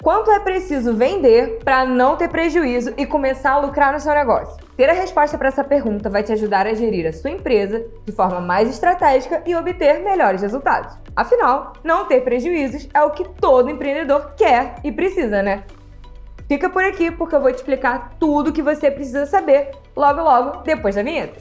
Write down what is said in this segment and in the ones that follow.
Quanto é preciso vender para não ter prejuízo e começar a lucrar no seu negócio? Ter a resposta para essa pergunta vai te ajudar a gerir a sua empresa de forma mais estratégica e obter melhores resultados. Afinal, não ter prejuízos é o que todo empreendedor quer e precisa, né? Fica por aqui porque eu vou te explicar tudo o que você precisa saber logo depois da vinheta.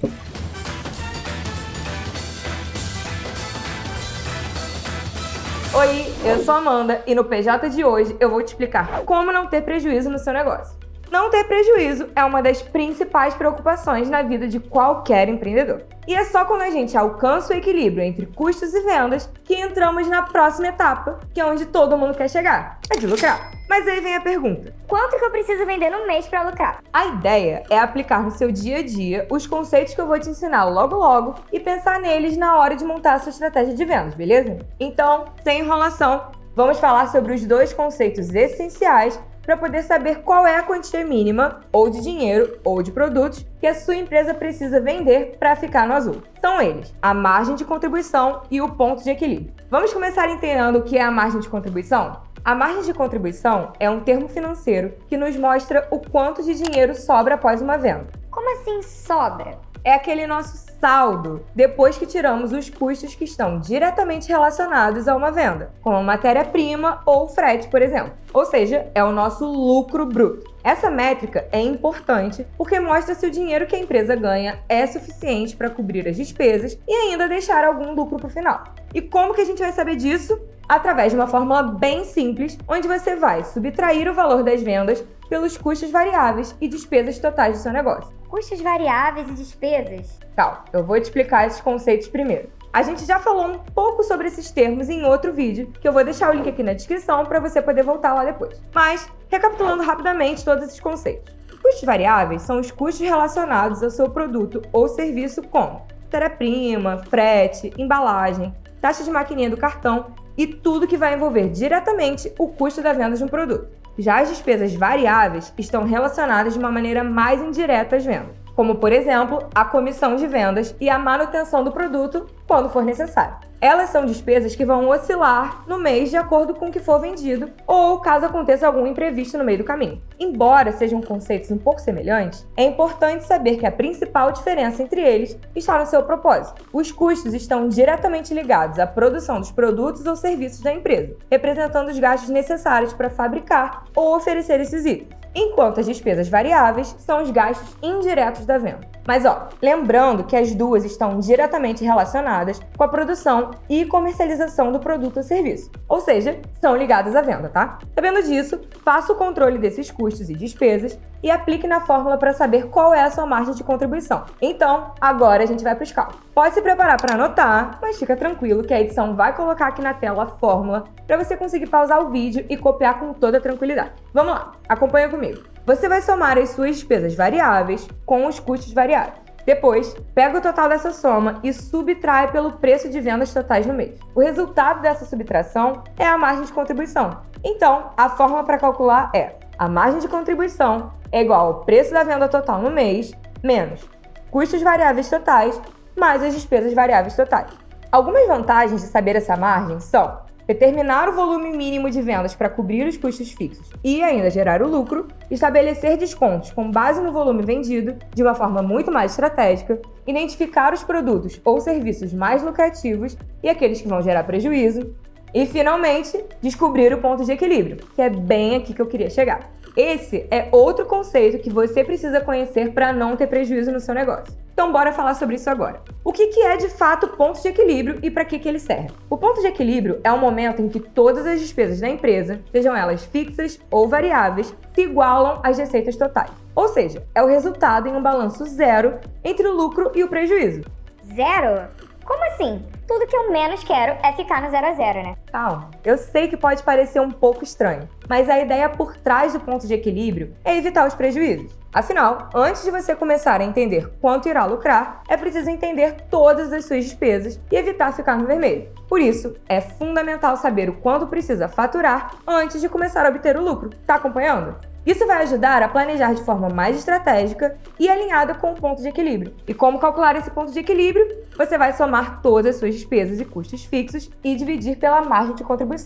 Oi, eu sou a Amanda e no PJ de hoje eu vou te explicar como não ter prejuízo no seu negócio. Não ter prejuízo é uma das principais preocupações na vida de qualquer empreendedor. E é só quando a gente alcança o equilíbrio entre custos e vendas que entramos na próxima etapa, que é onde todo mundo quer chegar, é de lucrar. Mas aí vem a pergunta: quanto que eu preciso vender no mês para lucrar? A ideia é aplicar no seu dia a dia os conceitos que eu vou te ensinar logo e pensar neles na hora de montar a sua estratégia de vendas, beleza? Então, sem enrolação, vamos falar sobre os dois conceitos essenciais para poder saber qual é a quantia mínima, ou de dinheiro ou de produtos, que a sua empresa precisa vender para ficar no azul. São eles: a margem de contribuição e o ponto de equilíbrio. Vamos começar entendendo o que é a margem de contribuição? A margem de contribuição é um termo financeiro que nos mostra o quanto de dinheiro sobra após uma venda. Como assim sobra? É aquele nosso saldo depois que tiramos os custos que estão diretamente relacionados a uma venda, como matéria-prima ou frete, por exemplo. Ou seja, é o nosso lucro bruto. Essa métrica é importante porque mostra se o dinheiro que a empresa ganha é suficiente para cobrir as despesas e ainda deixar algum lucro para o final. E como que a gente vai saber disso? Através de uma fórmula bem simples, onde você vai subtrair o valor das vendas pelos custos variáveis e despesas totais do seu negócio. Custos variáveis e despesas? Calma, eu vou te explicar esses conceitos primeiro. A gente já falou um pouco sobre esses termos em outro vídeo, que eu vou deixar o link aqui na descrição para você poder voltar lá depois. Mas, recapitulando rapidamente todos esses conceitos. Custos variáveis são os custos relacionados ao seu produto ou serviço, como matéria-prima, frete, embalagem, taxa de maquininha do cartão e tudo que vai envolver diretamente o custo da venda de um produto. Já as despesas variáveis estão relacionadas de uma maneira mais indireta às vendas, como, por exemplo, a comissão de vendas e a manutenção do produto quando for necessário. Elas são despesas que vão oscilar no mês de acordo com o que for vendido ou caso aconteça algum imprevisto no meio do caminho. Embora sejam conceitos um pouco semelhantes, é importante saber que a principal diferença entre eles está no seu propósito. Os custos estão diretamente ligados à produção dos produtos ou serviços da empresa, representando os gastos necessários para fabricar ou oferecer esses itens, enquanto as despesas variáveis são os gastos indiretos da venda. Mas lembrando que as duas estão diretamente relacionadas com a produção e comercialização do produto ou serviço, ou seja, são ligadas à venda, tá? Sabendo disso, faça o controle desses custos e despesas e aplique na fórmula para saber qual é a sua margem de contribuição. Então, agora a gente vai para os cálculos. Pode se preparar para anotar, mas fica tranquilo que a edição vai colocar aqui na tela a fórmula para você conseguir pausar o vídeo e copiar com toda tranquilidade. Vamos lá, acompanha comigo. Você vai somar as suas despesas variáveis com os custos variáveis. Depois, pega o total dessa soma e subtrai pelo preço de vendas totais no mês. O resultado dessa subtração é a margem de contribuição. Então, a fórmula para calcular é: a margem de contribuição é igual ao preço da venda total no mês, menos custos variáveis totais, mais as despesas variáveis totais. Algumas vantagens de saber essa margem são determinar o volume mínimo de vendas para cobrir os custos fixos e ainda gerar o lucro, estabelecer descontos com base no volume vendido de uma forma muito mais estratégica, identificar os produtos ou serviços mais lucrativos e aqueles que vão gerar prejuízo, e finalmente descobrir o ponto de equilíbrio, que é bem aqui que eu queria chegar. Esse é outro conceito que você precisa conhecer para não ter prejuízo no seu negócio. Então bora falar sobre isso agora. O que é de fato ponto de equilíbrio e para que ele serve? O ponto de equilíbrio é o momento em que todas as despesas da empresa, sejam elas fixas ou variáveis, se igualam às receitas totais. Ou seja, é o resultado em um balanço zero entre o lucro e o prejuízo. Zero? Como assim? Tudo que eu menos quero é ficar no 0 a 0, né? Calma, eu sei que pode parecer um pouco estranho, mas a ideia por trás do ponto de equilíbrio é evitar os prejuízos. Afinal, antes de você começar a entender quanto irá lucrar, é preciso entender todas as suas despesas e evitar ficar no vermelho. Por isso, é fundamental saber o quanto precisa faturar antes de começar a obter o lucro. Tá acompanhando? Isso vai ajudar a planejar de forma mais estratégica e alinhada com o ponto de equilíbrio. E como calcular esse ponto de equilíbrio? Você vai somar todas as suas despesas e custos fixos e dividir pela margem de contribuição,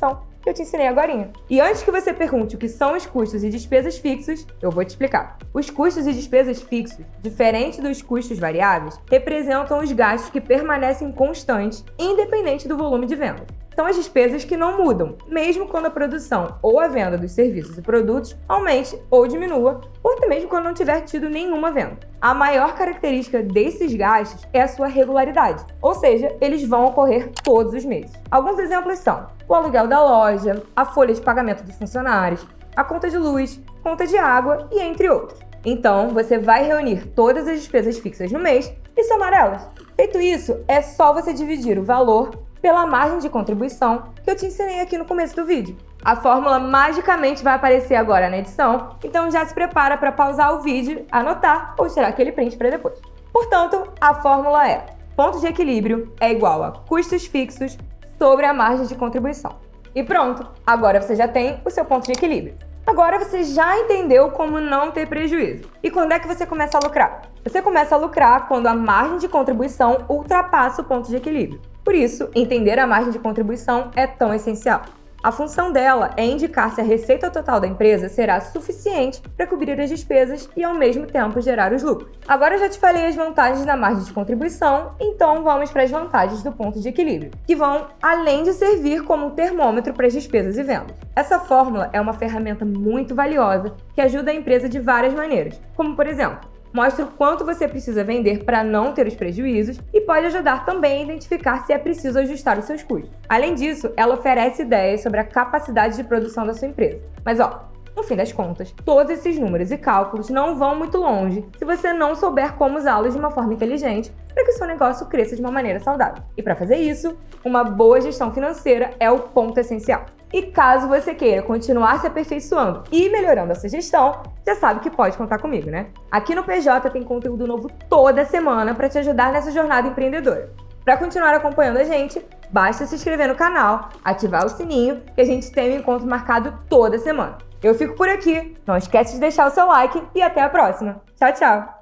que eu te ensinei agorinha. E antes que você pergunte o que são os custos e despesas fixos, eu vou te explicar. Os custos e despesas fixos, diferente dos custos variáveis, representam os gastos que permanecem constantes, independente do volume de vendas. São as despesas que não mudam, mesmo quando a produção ou a venda dos serviços e produtos aumente ou diminua, ou até mesmo quando não tiver tido nenhuma venda. A maior característica desses gastos é a sua regularidade, ou seja, eles vão ocorrer todos os meses. Alguns exemplos são o aluguel da loja, a folha de pagamento dos funcionários, a conta de luz, conta de água e entre outros. Então, você vai reunir todas as despesas fixas no mês e somar elas. Feito isso, é só você dividir o valor pela margem de contribuição que eu te ensinei aqui no começo do vídeo. A fórmula magicamente vai aparecer agora na edição, então já se prepara para pausar o vídeo, anotar ou tirar aquele print para depois. Portanto, a fórmula é: ponto de equilíbrio é igual a custos fixos sobre a margem de contribuição. E pronto, agora você já tem o seu ponto de equilíbrio. Agora você já entendeu como não ter prejuízo. E quando é que você começa a lucrar? Você começa a lucrar quando a margem de contribuição ultrapassa o ponto de equilíbrio. Por isso, entender a margem de contribuição é tão essencial. A função dela é indicar se a receita total da empresa será suficiente para cobrir as despesas e, ao mesmo tempo, gerar os lucros. Agora eu já te falei as vantagens da margem de contribuição, então vamos para as vantagens do ponto de equilíbrio, que vão além de servir como um termômetro para as despesas e vendas. Essa fórmula é uma ferramenta muito valiosa que ajuda a empresa de várias maneiras, como, por exemplo, mostra o quanto você precisa vender para não ter os prejuízos e pode ajudar também a identificar se é preciso ajustar os seus custos. Além disso, ela oferece ideias sobre a capacidade de produção da sua empresa. Mas no fim das contas, todos esses números e cálculos não vão muito longe se você não souber como usá-los de uma forma inteligente para que o seu negócio cresça de uma maneira saudável. E para fazer isso, uma boa gestão financeira é o ponto essencial. E caso você queira continuar se aperfeiçoando e melhorando a sua gestão, já sabe que pode contar comigo, né? Aqui no PJ tem conteúdo novo toda semana para te ajudar nessa jornada empreendedora. Para continuar acompanhando a gente, basta se inscrever no canal, ativar o sininho, que a gente tem um encontro marcado toda semana. Eu fico por aqui, não esquece de deixar o seu like e até a próxima. Tchau, tchau!